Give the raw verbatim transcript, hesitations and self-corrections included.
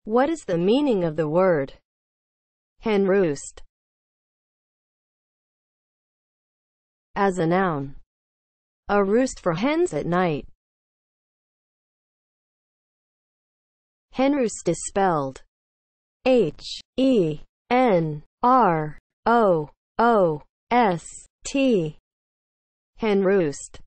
What is the meaning of the word hen roost? As a noun, a roost for hens at night. Henroost is spelled H E N R O O S T. Henroost.